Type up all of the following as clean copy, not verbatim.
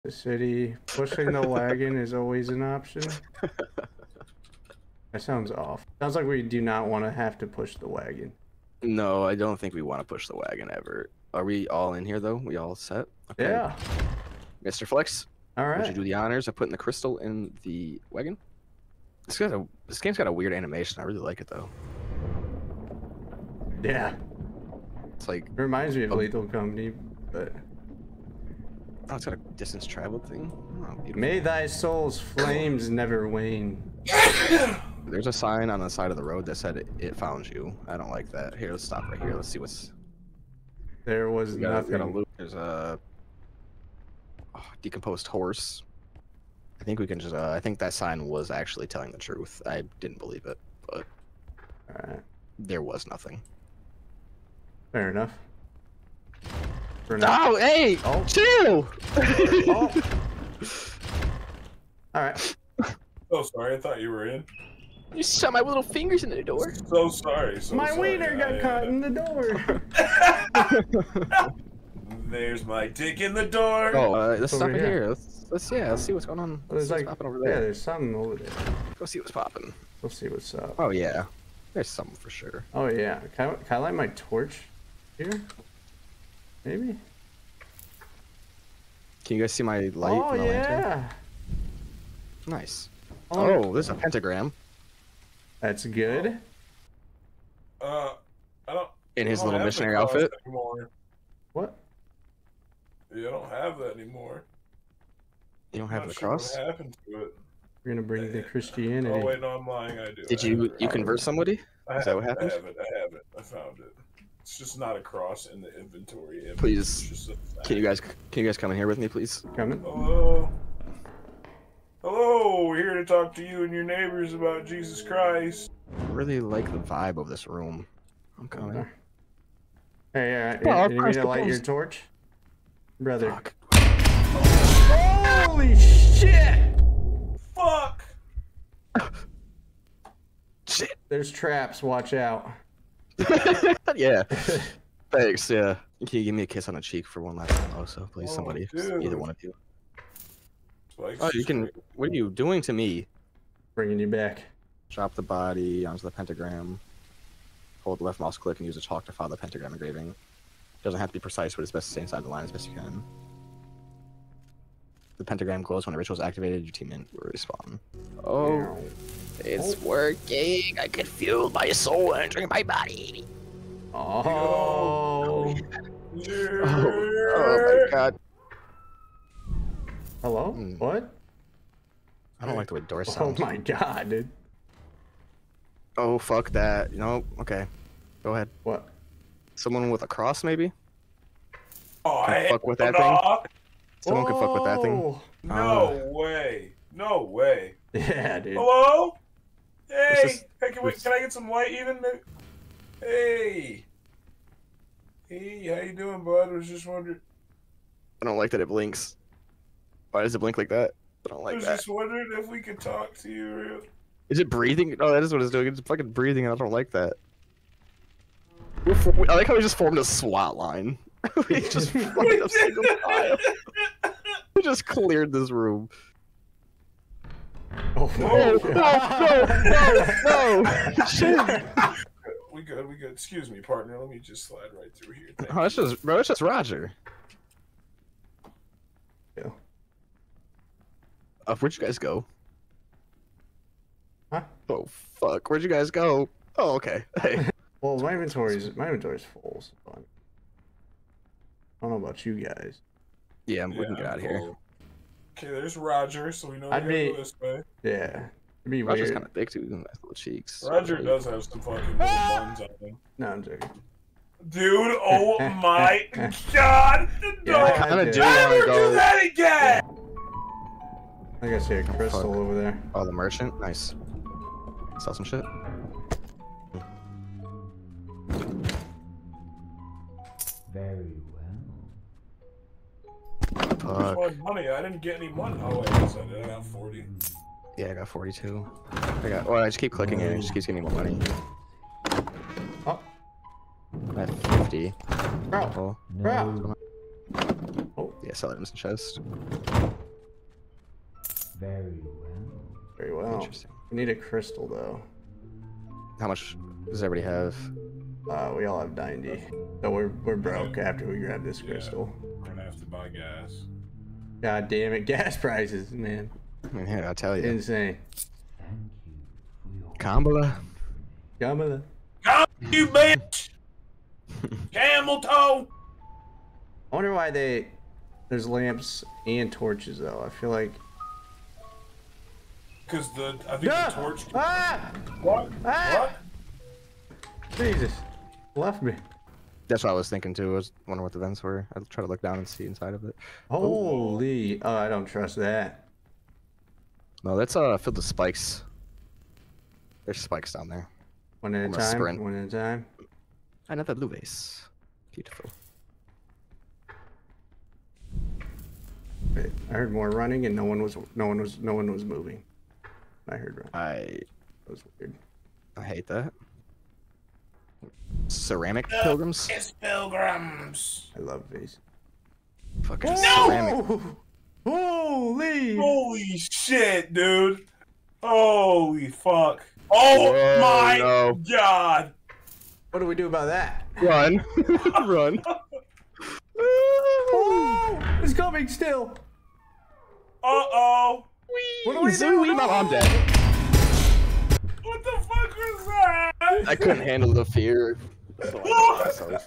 The city. Pushing the wagon is always an option. That sounds off. Sounds like we do not want to have to push the wagon. No, I don't think we want to push the wagon ever. Are we all in here though? We all set? Okay. Yeah. Mr. Flex, All right. would you do the honors of putting the crystal in the wagon? This game's got a weird animation. I really like it though. Yeah. It's like It reminds me of Lethal Company, but oh, it's got a distance traveled thing. Oh, beautiful. may thy soul's flames never wane. There's a sign on the side of the road that said it found you. I don't like that. Here, let's stop right here. Let's see what's. There was nothing. There's a decomposed horse. I think we can just. I think that sign was actually telling the truth. I didn't believe it, but there was nothing. Fair enough. Oh, hey! Oh. Chill! Oh. All right. So sorry, I thought you were in. You shot my little fingers into the door. So sorry. So My sorry. wiener got caught in the door. There's my dick in the door. Oh, let's stop Over it here. here. Let's see what's going on. There's What's like, popping over yeah, there. there's something over there. Go see what's popping. We'll see what's up. Oh yeah, there's something for sure. Oh yeah. Can I light my torch here? Maybe. Can you guys see my light? Oh from the lantern? yeah. Nice. Oh. Oh, there's a pentagram That's good. I don't. in his I don't little have missionary the cross outfit. anymore. What? Yeah, I don't have that anymore. You don't I'm have not the sure cross. What happened to it? We're gonna bring the Christianity. Oh wait, no, I'm lying. I do. Did I you have it. convert somebody? Is that what happened? I have it. I have it. I found it. It's just not a cross in the inventory. Please, It's just a Can you guys come in here with me, please? Coming. Hello. Hello. We're here to talk to you and your neighbors about Jesus Christ. I really like the vibe of this room. I'm coming. Hey, Oh, you need press to the light your post. torch, brother. Fuck. Holy shit! Fuck. Shit. There's traps. Watch out. Yeah. Thanks. Yeah. Can you give me a kiss on the cheek for one last time? Also, please, Oh, somebody, dude. either one of you. Spike's Oh, you can. What are you doing to me? Bringing you back. Drop the body onto the pentagram. Hold the left mouse click and use a chalk to follow the pentagram engraving. Doesn't have to be precise, but it's best to stay inside the line as best you can. The pentagram glows when the ritual is activated. Your teammate will respawn. Oh, it's working. I can feel my soul entering my body. Oh. Yeah. Oh my god. Hello? Hmm. What? I don't like the way doors Oh sound. my god, dude. Oh, fuck that. No, okay. Go ahead. What? Someone with a cross, maybe? Oh, Can I fuck with that thing? Someone can fuck with that thing. Oh. No way. No way. Yeah, dude. Hello? Hey, this? hey, can I get some light even? Hey. Hey, how you doing, bud? I was just wondering. I don't like that it blinks. Why does it blink like that? I don't I like was that. just wondering if we could talk to you real. Is it breathing? Oh, that is what it's doing. It's fucking breathing, and I don't like that. I like how we just formed a SWAT line. We just formed a single file. We just cleared this room. Oh, Whoa. No! Shit! We good. Excuse me, partner. Let me just slide right through here. Thank Oh, that's just Roger. Yeah. Where'd you guys go? Huh? Oh fuck! Where'd you guys go? Oh, okay. Hey. Well, my inventory's full. So I don't know about you guys. Yeah, we can get out of here. cool. Okay, there's Roger, so we know we I'd gotta be- go this way. Yeah. It'd be Roger's weird. kind of thick too. Nice little cheeks. Roger does have some fucking little buns on him. No, I'm joking. Dude, oh my god! Yeah, I Don't kinda do ever wanna go. do that again! I think I see a crystal fuck. over there. Oh, the merchant. Nice. Sell some shit. Very well. Fuck. Oh, money. I didn't get any money. Oh, wait, yes, I did. I got 40. Yeah, I got 42. Well, I just keep clicking it. It just keeps giving me more money. Oh, I'm at 50. bro. Oh. No. Bro. Oh, Yeah, sell items in chest. Very well. Very well. Interesting. We need a crystal though. How much does everybody have? We all have 90. So we're broke after we grab this crystal. We're gonna have to buy gas. God damn it, gas prices, man. Yeah, I tell you. Insane. Thank you for your Kamala. Gamma. Come, you bitch! Camel toe! I wonder why there's lamps and torches though. I feel like Because I think the torch. Ah! What? Ah! What? Jesus. Left me. That's what I was thinking too. I was wondering what the vents were. I'll try to look down and see inside of it. Holy. Oh, I don't trust that. No, that's filled with spikes. There's spikes down there. One at a I'm gonna time. sprint. One at a time. Another Luves. Beautiful. Wait, I heard more running and no one was moving. I heard running. I That was weird. hate that. Ceramic pilgrims? It's pilgrims. I love these. Fucking ceramic. Holy! Holy shit, dude. Holy fuck. Oh Whoa, my no. god. What do we do about that? Run. Run. Oh! It's coming still. Uh-oh. What do we do? Zooey, my mom dead. What the fuck was that? I couldn't handle the fear. So I killed myself.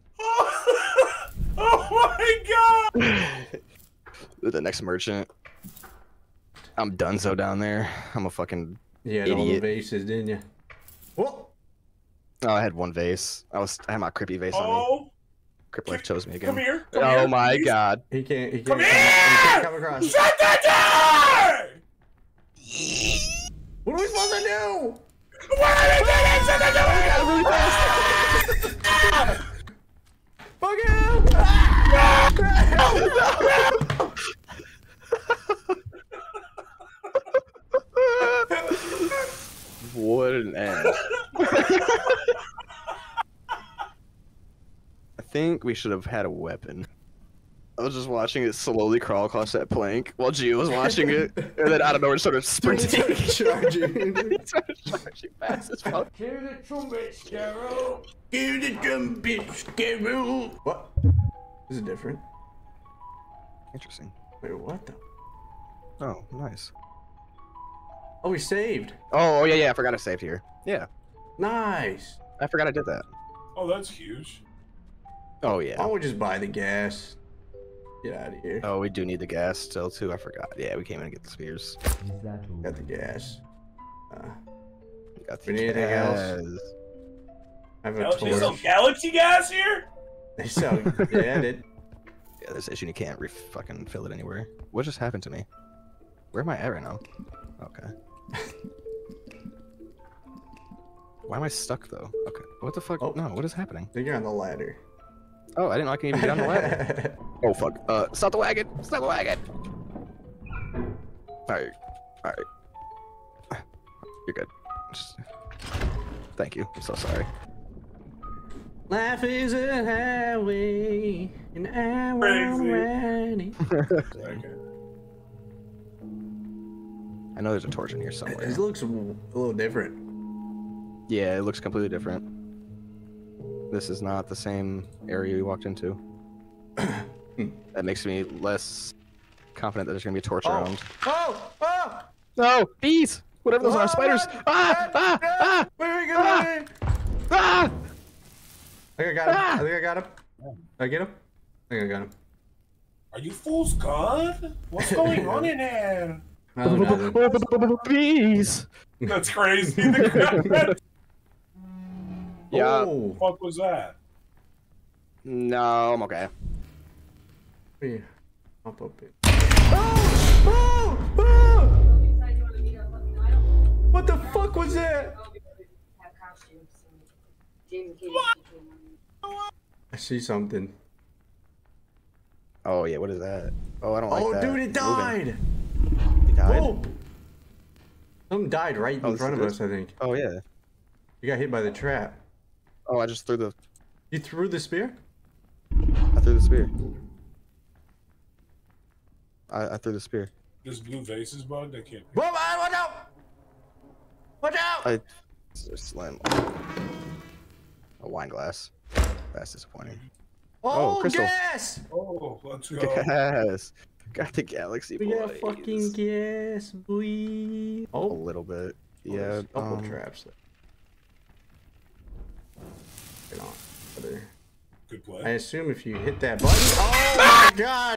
Oh my god. The next merchant. I'm donezo down there. I'm a fucking You had all the idiot. vases, didn't you? Whoa! Oh, I had one vase. I had my creepy vase on me. Oh, Crip Life chose me again. come here. Oh Come here, my please. god. He can't Come he here! can't come across. Shut the door! What are we supposed to do? What are you doing? Shut the door! Really fast. Fuck him! Ah! What an end. I think we should have had a weapon. I was just watching it slowly crawl across that plank while Gio was watching it, and then out of nowhere it started sprinting. Charging. It started charging fast as fuck. Cue the trumpet, Scarrow. Give the trumpet, Scarrow. What? This is different. Interesting. Wait, what the? Oh, nice. Oh, we saved. Oh, yeah, I forgot I saved here. Yeah, Nice. I forgot I did that. Oh, that's huge. Oh, Why yeah. don't we just buy the gas? Get out of here. Oh, we do need the gas still, too. I forgot. Yeah, we came in to get the spears. Is that all? Got the gas. We got the We need anything else? gas. I have a There's some torch. galaxy gas here? They sell. Yeah, it. Yeah, this issue you can't fucking fill it anywhere. What just happened to me? Where am I at right now? Okay. Why am I stuck though? Okay. What the fuck? Oh. No, what is happening? I think you're on the ladder. Oh, I didn't know I can even get on the ladder. Oh fuck. Stop the wagon! Stop the wagon! Alright. Alright. You're good. Just... Thank you. I'm so sorry. Life is a highway, and I Crazy. ready. Okay. I know there's a torch in here somewhere. This looks a little different. Yeah, it looks completely different. This is not the same area we walked into. That makes me less confident that there's gonna be a torch around. Oh! Oh! No! Bees! Whatever those Oh, are, spiders! run! Ah! Ah! Ah! Where we go? Ah! Ah! I think I got him. Ah! I think I got him. Did I get him? I think I got him. Are you fools gone? What's going on in there? Oh, no. Bees! That's crazy. The Yeah. Oh. fuck was that? No, I'm okay. Yeah. Up it. Oh! Oh! Oh! What the fuck was that? I see something. Oh yeah, what is that? Oh, I don't like Oh, that. dude, it died! He died? Whoa! Something died right Oh, in front of this- us, I think. Oh yeah. You got hit by the trap. Oh, I just threw the You threw the spear? spear. I threw the spear. This blue vases, bud. They can't. Whoa, watch out! Watch out! I slam a wine glass. That's disappointing. Oh, crystal. gas! Oh, let's go. Gas. Got the galaxy We got boys. fucking gas, boy. A Oh, little bit. Yeah. there's a couple traps there. Get on. Other. Good I play. assume if you hit that button. Oh my god!